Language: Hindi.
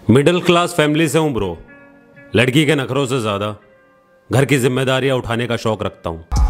मिडिल क्लास फैमिली से हूं ब्रो। लड़की के नखरों से ज्यादा घर की जिम्मेदारियां उठाने का शौक रखता हूं।